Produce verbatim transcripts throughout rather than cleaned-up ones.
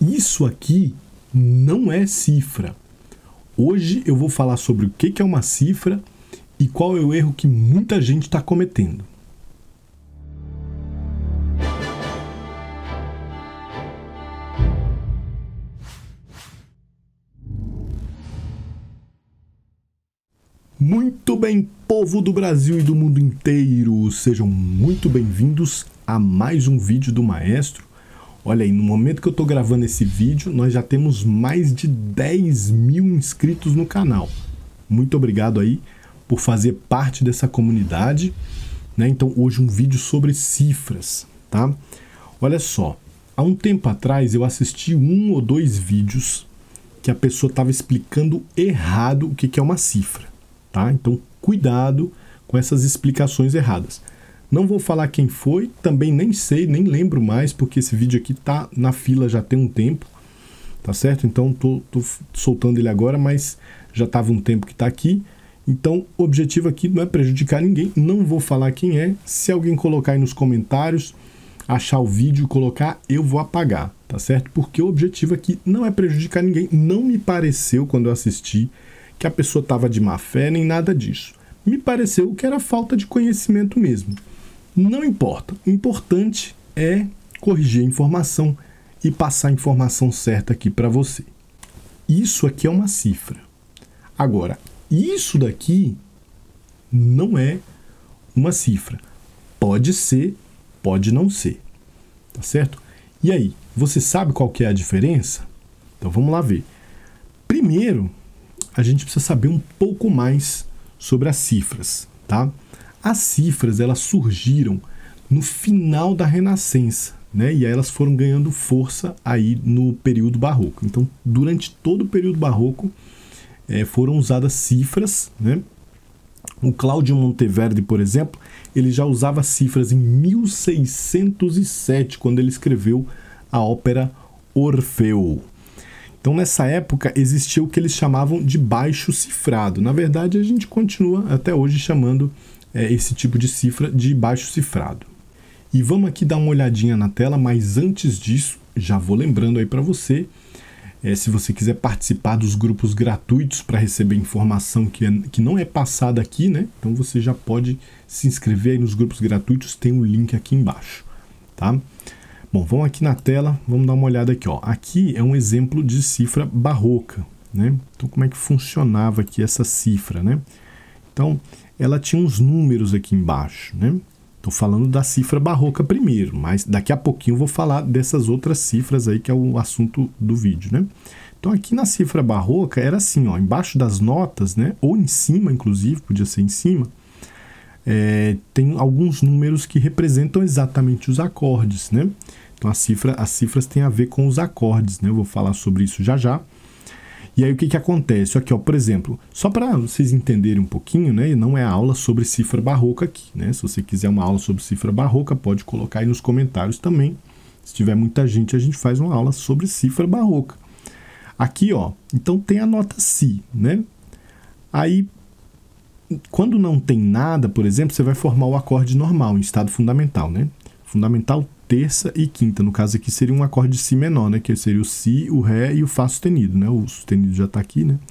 Isso aqui não é cifra. Hoje eu vou falar sobre o que é uma cifra e qual é o erro que muita gente está cometendo. Muito bem, povo do Brasil e do mundo inteiro, sejam muito bem-vindos a mais um vídeo do Maestro. Olha aí, no momento que eu estou gravando esse vídeo, nós já temos mais de dez mil inscritos no canal. Muito obrigado aí por fazer parte dessa comunidade, né? Então hoje um vídeo sobre cifras, tá? Olha só, há um tempo atrás eu assisti um ou dois vídeos que a pessoa estava explicando errado o que é uma cifra. Tá? Então, cuidado com essas explicações erradas. Não vou falar quem foi, também nem sei, nem lembro mais, porque esse vídeo aqui tá na fila já tem um tempo, tá certo? Então, tô, tô soltando ele agora, mas já estava um tempo que tá aqui. Então, o objetivo aqui não é prejudicar ninguém, não vou falar quem é. Se alguém colocar aí nos comentários, achar o vídeo e colocar, eu vou apagar, tá certo? Porque o objetivo aqui não é prejudicar ninguém. Não me pareceu, quando eu assisti, que a pessoa estava de má fé, nem nada disso. Me pareceu que era falta de conhecimento mesmo. Não importa. O importante é corrigir a informação e passar a informação certa aqui para você. Isso aqui é uma cifra. Agora, isso daqui não é uma cifra. Pode ser, pode não ser. Tá certo? E aí, você sabe qual que é a diferença? Então vamos lá ver. Primeiro, a gente precisa saber um pouco mais sobre as cifras, tá? As cifras, elas surgiram no final da Renascença, né? E aí elas foram ganhando força aí no período barroco. Então, durante todo o período barroco, é, foram usadas cifras, né? O Cláudio Monteverdi, por exemplo, ele já usava cifras em mil seiscentos e sete, quando ele escreveu a ópera Orfeu. Então, nessa época, existia o que eles chamavam de baixo cifrado. Na verdade, a gente continua até hoje chamando é, esse tipo de cifra de baixo cifrado. E vamos aqui dar uma olhadinha na tela, mas antes disso, já vou lembrando aí para você, é, se você quiser participar dos grupos gratuitos para receber informação que, é, que não é passada aqui, né? Então, você já pode se inscrever aí nos grupos gratuitos, tem um link aqui embaixo, tá? Bom, vamos aqui na tela, vamos dar uma olhada aqui, ó. Aqui é um exemplo de cifra barroca, né? Então, como é que funcionava aqui essa cifra, né? Então, ela tinha uns números aqui embaixo, né? Estou falando da cifra barroca primeiro, mas daqui a pouquinho eu vou falar dessas outras cifras aí, que é o assunto do vídeo, né? Então, aqui na cifra barroca era assim, ó, embaixo das notas, né? Ou em cima, inclusive, podia ser em cima, é, tem alguns números que representam exatamente os acordes, né? Então, a cifra, as cifras têm a ver com os acordes, né? Eu vou falar sobre isso já já. E aí, o que que acontece? Aqui, ó, por exemplo, só para vocês entenderem um pouquinho, né? Não é aula sobre cifra barroca aqui, né? Se você quiser uma aula sobre cifra barroca, pode colocar aí nos comentários também. Se tiver muita gente, a gente faz uma aula sobre cifra barroca. Aqui, ó, então tem a nota Si, né? Aí, quando não tem nada, por exemplo, você vai formar o acorde normal, em estado fundamental, né? Fundamental, terça e quinta. No caso aqui seria um acorde de Si menor, né? Que seria o Si, o Ré e o Fá sustenido, né? O sustenido já está aqui, né?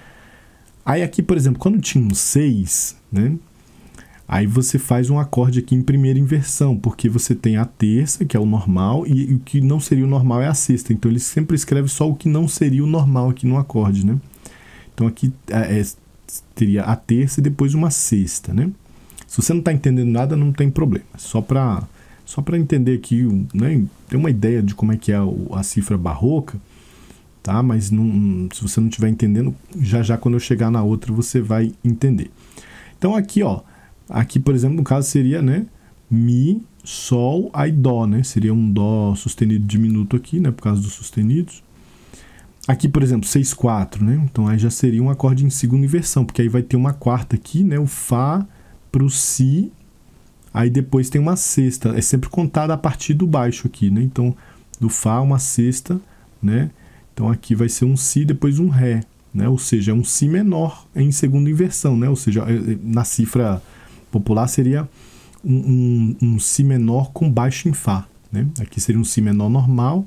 Aí aqui, por exemplo, quando tinha um seis, né? Aí você faz um acorde aqui em primeira inversão, porque você tem a terça, que é o normal, e, e o que não seria o normal é a sexta. Então ele sempre escreve só o que não seria o normal aqui no acorde, né? Então aqui é, é, teria a terça e depois uma sexta, né? Se você não está entendendo nada, não tem problema. Só para só para entender aqui, né, ter uma ideia de como é que é a cifra barroca, tá? Mas não, se você não estiver entendendo, já já quando eu chegar na outra você vai entender. Então aqui, ó, aqui por exemplo, no caso seria, né, Mi, Sol, aí Dó, né? Seria um Dó sustenido diminuto aqui, né, por causa dos sustenidos. Aqui, por exemplo, seis, quatro, né? Então aí já seria um acorde em segunda inversão, porque aí vai ter uma quarta aqui, né, o Fá para o Si. Aí depois tem uma sexta, é sempre contada a partir do baixo aqui, né? Então, do Fá, uma sexta, né? Então aqui vai ser um Si, depois um Ré, né? Ou seja, é um Si menor em segunda inversão, né? Ou seja, na cifra popular seria um, um, um Si menor com baixo em Fá, né? Aqui seria um Si menor normal,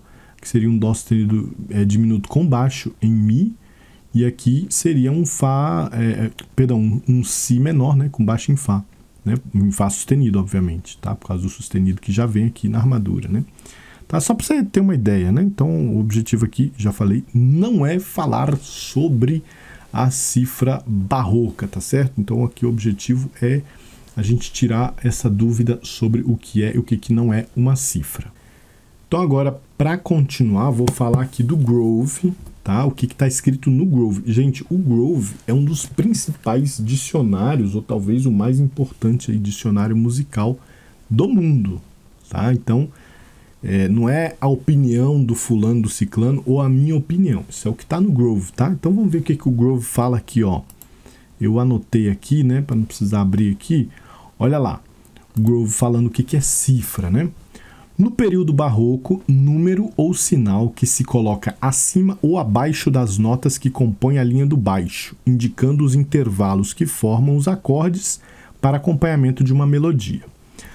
que seria um Dó sustenido é, diminuto com baixo em Mi, e aqui seria um Fá, é, perdão, um, um Si menor, né, com baixo em Fá, né, em Fá sustenido, obviamente, tá, por causa do sustenido que já vem aqui na armadura, né. Tá, só para você ter uma ideia, né, então o objetivo aqui, já falei, não é falar sobre a cifra barroca, tá certo? Então aqui o objetivo é a gente tirar essa dúvida sobre o que é e o que, que não é uma cifra. Então agora, para continuar, vou falar aqui do Grove, tá? O que está escrito no Grove. Gente, o Grove é um dos principais dicionários, ou talvez o mais importante aí, dicionário musical do mundo, tá? Então, é, não é a opinião do fulano, do ciclano, ou a minha opinião. Isso é o que está no Grove, tá? Então vamos ver o que, que o Grove fala aqui, ó. Eu anotei aqui, né, para não precisar abrir aqui. Olha lá, o Grove falando o que, que é cifra, né? No período barroco, número ou sinal que se coloca acima ou abaixo das notas que compõem a linha do baixo, indicando os intervalos que formam os acordes para acompanhamento de uma melodia.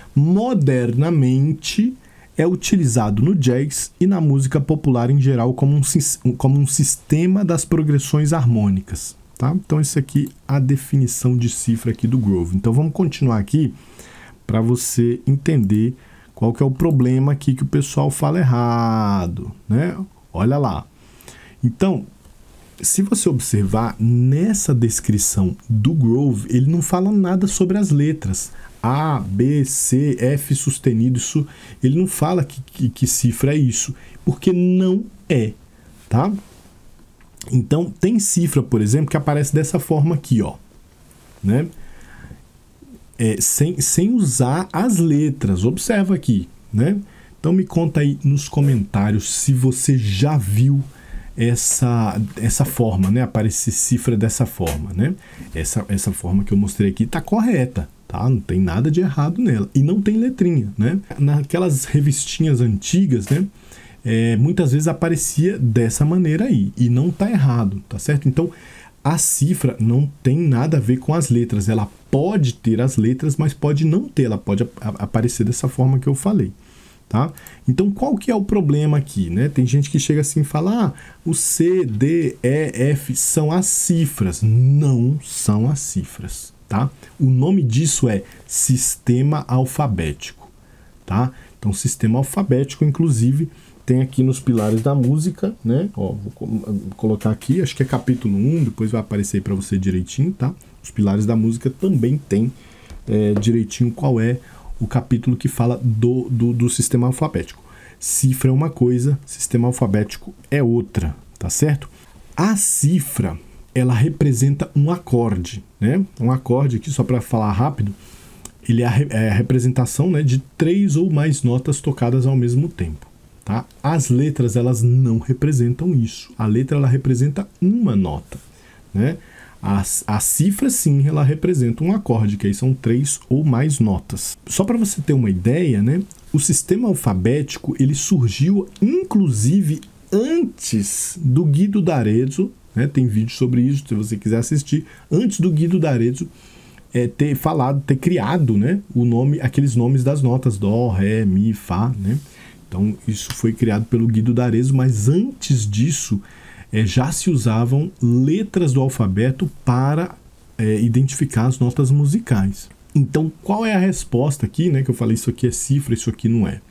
Modernamente, é utilizado no jazz e na música popular em geral como um, como um sistema das progressões harmônicas. Tá? Então, essa aqui é a definição de cifra aqui do Grove. Então, vamos continuar aqui para você entender qual que é o problema aqui que o pessoal fala errado, né? Olha lá. Então, se você observar nessa descrição do Grove, ele não fala nada sobre as letras. A, B, C, F sustenido, isso, ele não fala que, que, que cifra é isso, porque não é, tá? Então, tem cifra, por exemplo, que aparece dessa forma aqui, ó, né? É, sem, sem usar as letras, observa aqui, né? Então me conta aí nos comentários se você já viu essa, essa forma, né? Aparecer cifra dessa forma, né? Essa, essa forma que eu mostrei aqui tá correta, tá? Não tem nada de errado nela. E não tem letrinha, né? Naquelas revistinhas antigas, né? É, muitas vezes aparecia dessa maneira aí, e não tá errado, tá certo? Então, a cifra não tem nada a ver com as letras, ela pode ter as letras, mas pode não ter, ela pode aparecer dessa forma que eu falei, tá? Então, qual que é o problema aqui, né? Tem gente que chega assim e fala, ah, o C, D, E, F são as cifras. Não são as cifras, tá? O nome disso é sistema alfabético, tá? Então, sistema alfabético, inclusive, tem aqui nos pilares da música, né? Ó, vou colocar aqui, acho que é capítulo um, depois vai aparecer para você direitinho, tá? Os pilares da música também tem é, direitinho qual é o capítulo que fala do, do, do sistema alfabético. Cifra é uma coisa, sistema alfabético é outra, tá certo? A cifra, ela representa um acorde, né? Um acorde aqui, só para falar rápido, ele é a, é a representação, né, de três ou mais notas tocadas ao mesmo tempo. Tá? As letras, elas não representam isso. A letra, ela representa uma nota, né? A, a cifra, sim, ela representa um acorde, que aí são três ou mais notas. Só para você ter uma ideia, né? O sistema alfabético, ele surgiu, inclusive, antes do Guido d'Arezzo, né? Tem vídeo sobre isso, se você quiser assistir. Antes do Guido d'Arezzo é, ter falado, ter criado, né, o nome, aqueles nomes das notas, Dó, Ré, Mi, Fá, né? Então, isso foi criado pelo Guido d'Arezzo, mas antes disso, é, já se usavam letras do alfabeto para é, identificar as notas musicais. Então, qual é a resposta aqui, né? Que eu falei, isso aqui é cifra, isso aqui não é.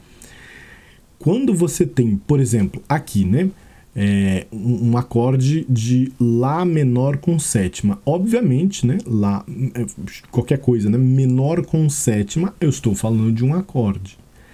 Quando você tem, por exemplo, aqui, né? É, um, um acorde de Lá menor com sétima. Obviamente, né? Lá, qualquer coisa, né? Menor com sétima, eu estou falando de um acorde.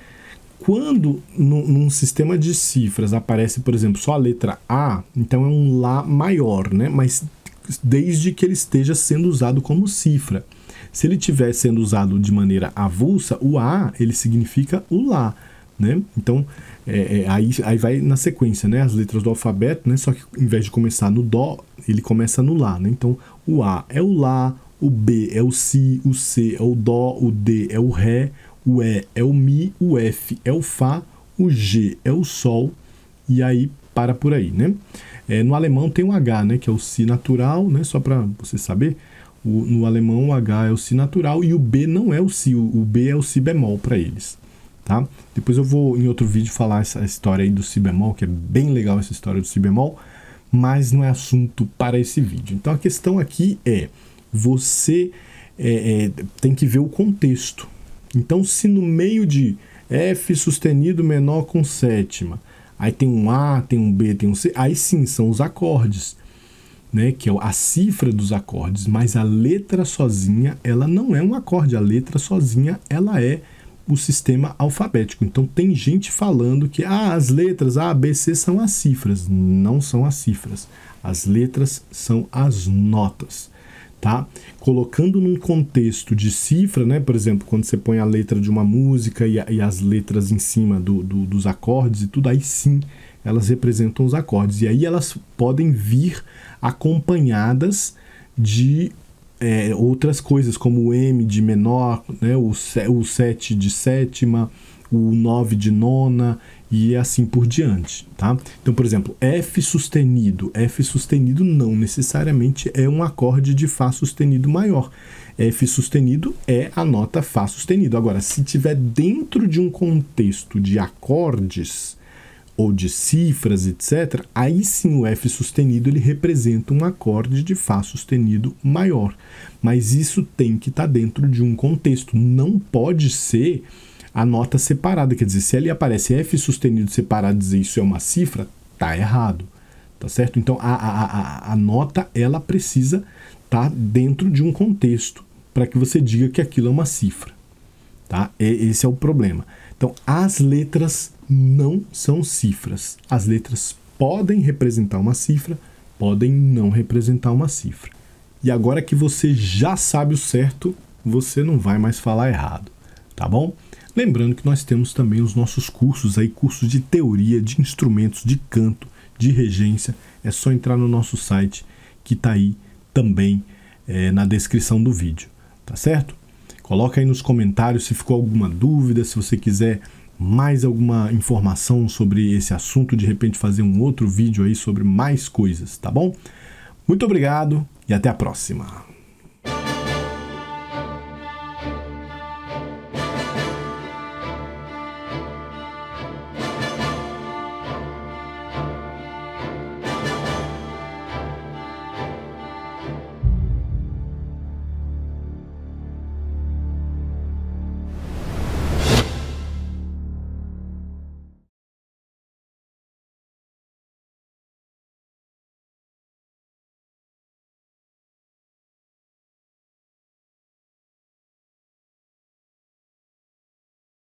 Quando no, num sistema de cifras aparece, por exemplo, só a letra A, então é um Lá maior, né? Mas desde que ele esteja sendo usado como cifra. Se ele estiver sendo usado de maneira avulsa, o A, ele significa o Lá, né? Então, é, é, aí, aí vai na sequência, né? As letras do alfabeto, né? Só que em vez de começar no Dó, ele começa no Lá, né? Então, o A é o Lá, o B é o Si, o C é o Dó, o D é o Ré, o E é o Mi, o F é o Fá, o G é o Sol, e aí para por aí, né? É, no alemão tem o H, né? Que é o Si natural, né? Só para você saber, o, no alemão o H é o Si natural e o B não é o Si, o, o B é o Si bemol para eles, tá? Depois eu vou em outro vídeo falar essa história aí do si bemol, que é bem legal essa história do si bemol, mas não é assunto para esse vídeo. Então a questão aqui é, você é, é, tem que ver o contexto. Então se no meio de F sustenido menor com sétima, aí tem um A, tem um B, tem um C, aí sim são os acordes, né, que é a cifra dos acordes, mas a letra sozinha, ela não é um acorde, a letra sozinha, ela é o sistema alfabético. Então tem gente falando que ah, as letras A, B, C são as cifras. Não são as cifras, as letras são as notas, tá? Colocando num contexto de cifra, né, por exemplo, quando você põe a letra de uma música e, a, e as letras em cima do, do, dos acordes e tudo, aí sim elas representam os acordes, e aí elas podem vir acompanhadas de é, outras coisas, como o M de menor, né, o, o sete de sétima, o nove de nona e assim por diante, tá? Então, por exemplo, F sustenido. F sustenido não necessariamente é um acorde de Fá sustenido maior. F sustenido é a nota Fá sustenido. Agora, se tiver dentro de um contexto de acordes ou de cifras, etcétera, aí sim o F sustenido ele representa um acorde de Fá sustenido maior. Mas isso tem que estar dentro de um contexto. Não pode ser a nota separada. Quer dizer, se ali aparece F sustenido separado e dizer isso é uma cifra, tá errado. Tá certo? Então a, a, a, a nota ela precisa estar dentro de um contexto para que você diga que aquilo é uma cifra. Tá? E, esse é o problema. Então as letras não são cifras. As letras podem representar uma cifra, podem não representar uma cifra. E agora que você já sabe o certo, você não vai mais falar errado, tá bom? Lembrando que nós temos também os nossos cursos aí, cursos de teoria, de instrumentos, de canto, de regência. É só entrar no nosso site que está aí também é, na descrição do vídeo, tá certo? Coloca aí nos comentários se ficou alguma dúvida, se você quiser mais alguma informação sobre esse assunto, de repente fazer um outro vídeo aí sobre mais coisas, tá bom? Muito obrigado e até a próxima!